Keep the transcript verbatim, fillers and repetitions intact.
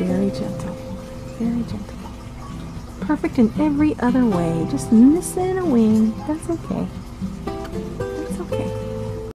very gentle, very gentle. Perfect in every other way, just missing a wing. That's okay.